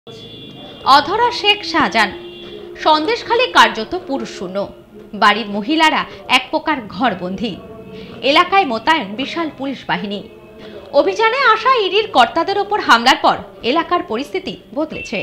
অধরা শেখ শাহজাহান সন্দেশখালী কার্যত পুরুষ শূন্য, বাড়ির মহিলারা এক প্রকার ঘরবন্দি। এলাকায় মোতায়েন বিশাল পুলিশ বাহিনী। অভিযানে আসা ইডির কর্তাদের ওপর হামলার পর এলাকার পরিস্থিতি বদলেছে।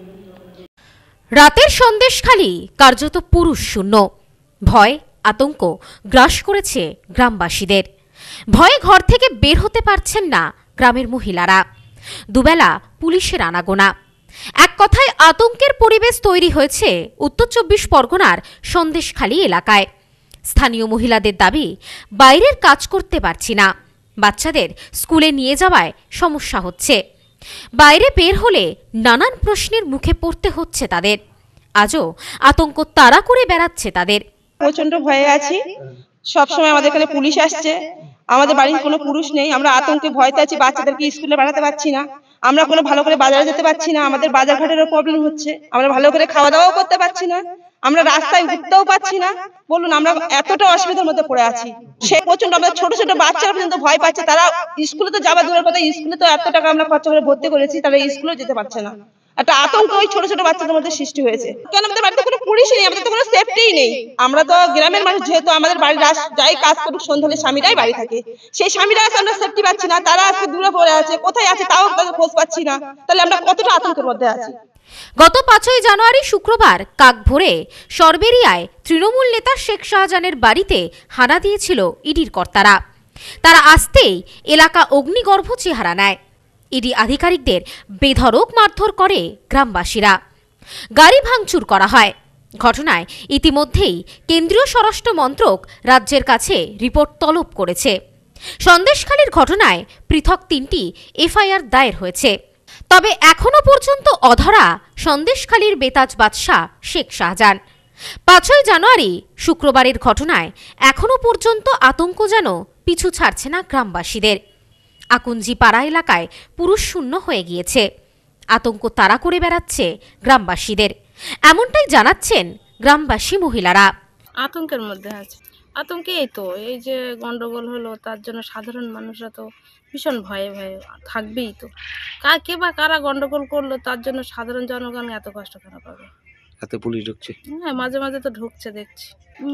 রাতের সন্দেশখালী কার্যত পুরুষ শূন্য। ভয় আতঙ্ক গ্রাস করেছে গ্রামবাসীদের। ভয়ে ঘর থেকে বের হতে পারছেন না গ্রামের মহিলারা। দুবেলা পুলিশের আনাগোনা। এক কথায় আতঙ্কের পরিবেশ তৈরি হয়েছে উত্তর ২৪ পরগনার সন্দেশখালী এলাকায়। স্থানীয় মহিলাদের দাবি, বাইরের কাজ করতে পারছি না, বাচ্চাদের স্কুলে নিয়ে যাওয়ায় সমস্যা হচ্ছে। বাইরে বের হলে নানান প্রশ্নের মুখে পড়তে হচ্ছে তাদের। আজও আতঙ্ক তাড়া করে বেড়াচ্ছে তাদের। প্রচন্ড ভয়ে আছি। সবসময় আমাদের এখানে পুলিশ আসছে, আমাদের বাড়ির কোনো পুরুষ নেই। আমরা আতঙ্কে ভয়তে আছি, বাচ্চাদেরকে স্কুলে পাঠাতে পারছি না, আমরা কোনো ভালো করে বাজারে যেতে পারছি না, আমাদের বাজার ঘাটেরও প্রবলেম হচ্ছে, আমরা ভালো করে খাওয়া দাওয়াও করতে পারছি না, আমরা রাস্তায় ঘুরতেও পারছি না। বলুন, আমরা এতটা অসুবিধার মধ্যে পড়ে আছি। সে প্রচন্ড, আমাদের ছোট ছোট বাচ্চারা পর্যন্ত ভয় পাচ্ছে। তারা স্কুলে তো যাওয়া দূরের কথা, স্কুলে তো এত টাকা আমরা খরচা করে ভর্তি করেছি, তারা স্কুলেও যেতে পারছে না। একটা আতঙ্ক ওই ছোট ছোট বাচ্চাদের মধ্যে সৃষ্টি হয়েছে। কেন আমাদের বাড়িতে কোনো পুলিশই নেই, আমাদের তো কোনো সেফটিই নেই। আমরা তো গ্রামের মানুষ, যেহেতু আমাদের বাড়ির যাই কাজ করুক সন্ধ্যালে স্বামীরাই বাড়ি থাকে, সেই স্বামীরা আছে, আমরা সেফটি পাচ্ছি না। তারা আজকে দূরে পড়ে আছে, কোথায় আছে তাও তাদের খোঁজ পাচ্ছি না। তাহলে আমরা কতটা আতঙ্কের মধ্যে আছি। গত ৫ই জানুয়ারি শুক্রবার কাকভোরে সরবেরিয়ায় তৃণমূল নেতা শেখ শাহজাহানের বাড়িতে হানা দিয়েছিল ইডির কর্তারা। তারা আসতেই এলাকা অগ্নিগর্ভ চেহারা নেয়। ইডি আধিকারিকদের বেধড়ক মারধর করে গ্রামবাসীরা। গাড়ি ভাঙচুর করা হয়। ঘটনায় ইতিমধ্যেই কেন্দ্রীয় স্বরাষ্ট্র মন্ত্রক রাজ্যের কাছে রিপোর্ট তলব করেছে। সন্দেশখালীর ঘটনায় পৃথক ৩টি এফআইআর দায়ের হয়েছে। তবে এখনো পর্যন্ত অধরা সন্দেশখালীর বেতাজ বাদশাহ শেখ শাহজাহান। ৫ই জানুয়ারি শুক্রবারের ঘটনায় এখনো পর্যন্ত আতঙ্ক যেন পিছু ছাড়ছে না গ্রামবাসীদের। আকুঞ্জি পাড়া এলাকায় পুরুষ শূন্য হয়ে গিয়েছে। আতঙ্ক তাড়া করে বেড়াচ্ছে গ্রামবাসীদের, এমনটাই জানাচ্ছেন গ্রামবাসী মহিলারা। আতঙ্কের মধ্যে আছে। আতঙ্কে এই যে গন্ডগোল হলো, তার জন্য সাধারণ মানুষরা তো ভীষণ ভয়ে ভয়ে থাকবেই। তো কে বা কারা গন্ডগোল করলো, তার জন্য সাধারণ জনগণ এত কষ্ট কেন পাবে? এত পুলিশ ঢুকছে? হ্যাঁ, মাঝে মাঝে তো ঢুকছে, দেখছি।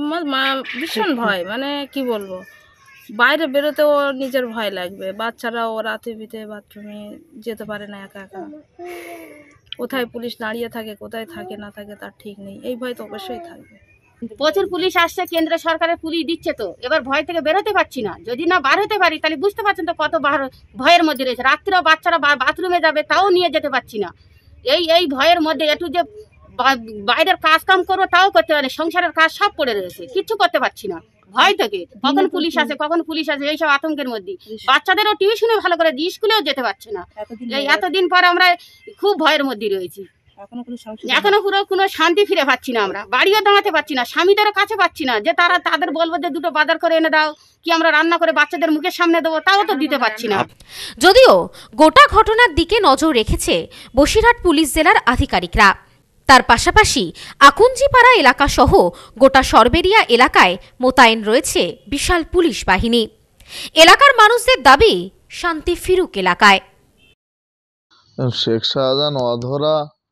ভীষণ ভয়, মানে কি বলবো, বাইরে বেরোতেও নিজের ভয় লাগবে। বাচ্চারাও রাতে বিতে বাথরুমে যেতে পারে না একা একা। কোথায় পুলিশ দাঁড়িয়ে থাকে, কোথায় থাকে না থাকে তার ঠিক নেই। এই ভয় তো অবশ্যই থাকবে। প্রচুর পুলিশ আসছে, কেন্দ্র সরকারের পুলিশ দিচ্ছে, তো এবার ভয় থেকে বেরোতে পারছি না। যদি না বার হতে পারি তাহলে বুঝতে পারছেন তো কত ভয়ের মধ্যে রয়েছে। রাত্রিও বাচ্চারা বাথরুমে যাবে তাও নিয়ে যেতে পারছি না। এই ভয়ের মধ্যে একটু যে বাইরের কাজ কাম করবো তাও করতে পারি, সংসারের কাজ সব পড়ে রয়েছে, কিচ্ছু করতে পারছি না ভয় থেকে। কখন পুলিশ আসে কখন পুলিশ আসে, এইসব আতঙ্কের মধ্যে। বাচ্চাদেরও টিউশনে ভালো করে স্কুলেও যেতে পারছে না। এই এতদিন পর আমরা খুব ভয়ের মধ্যে রয়েছি। এখনো পুরো কোনো শান্তি ফিরে পাচ্ছি না, আমরা বাড়িও দাঁড়াতে পারছি না, স্বামীদেরও কাছে পাচ্ছি না যে তাদের বলবো যে দুটো বাজার করে এনে দাও, কি আমরা রান্না করে বাচ্চাদের মুখের সামনে দেবো, তাও তো দিতে পারছি না। যদিও গোটা ঘটনার দিকে নজর রেখেছে বসিরহাট পুলিশ জেলার আধিকারিকরা। তার পাশাপাশি আকুঞ্জিপাড়া এলাকা সহ গোটা সরবেরিয়া এলাকায় মোতায়েন রয়েছে বিশাল পুলিশ বাহিনী। এলাকার মানুষদের দাবি, শান্তি ফিরুক এলাকায়। শেখ শাহজাহান অধরা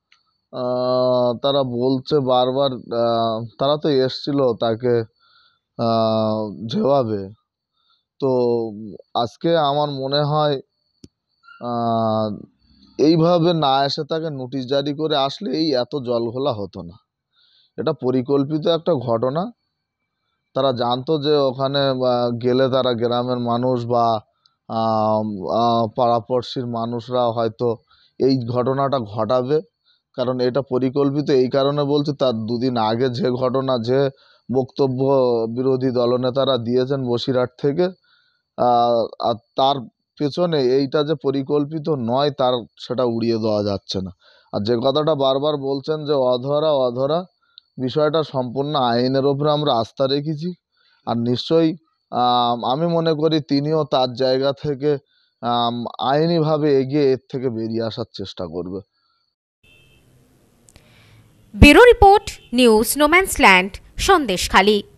তারা বলছে বারবার, তারা তো এসছিল তাকে জবাবে। তো আজকে আমার মনে হয় এইভাবে না এসে তাকে নোটিশ জারি করে আসলে এই এত জলঘোলা হতো না। এটা পরিকল্পিত একটা ঘটনা। তারা জানতো যে ওখানে গেলে তারা গ্রামের মানুষ বা পাড়াপড়শির মানুষরা হয়তো এই ঘটনাটা ঘটাবে। কারণ এটা পরিকল্পিত। এই কারণে বলছি, তার দুদিন আগে যে ঘটনা, যে বক্তব্য বিরোধী দলনেতারা দিয়েছেন বসিরহাট থেকে, আর তার পেছনে এইটা যে পরিকল্পিত নয় তার সেটা উড়িয়ে দেওয়া যাচ্ছে না। আর যে কথাটা বারবার বলছেন যে অধরা, বিষয়টা সম্পূর্ণ আইনের ওপরে আমরা আস্থা রেখেছি। আর নিশ্চয়ই আমি মনে করি তিনিও তার জায়গা থেকে আইনিভাবে এগিয়ে এর থেকে বেরিয়ে আসার চেষ্টা করবে। Bureau report, news no man's land, Sandeshkhali.